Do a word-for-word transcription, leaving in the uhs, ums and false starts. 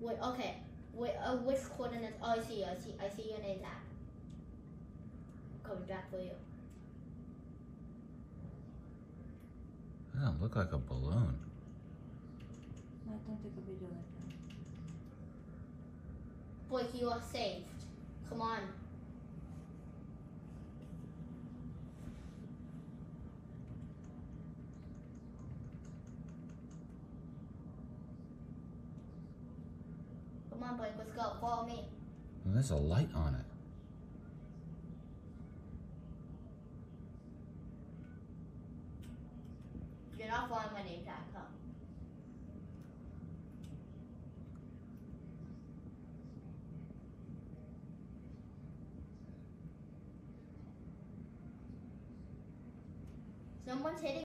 Wait, okay. Wait, uh, which coordinates? Oh, I see, I see, I see your name tag. Coming back for you. That doesn't look like a balloon. No, don't take a video like that. Blake, you are saved. Come on. Come on, Blake, let's go. Follow me. And there's a light on it. You're not following my name tag, huh? Someone's hitting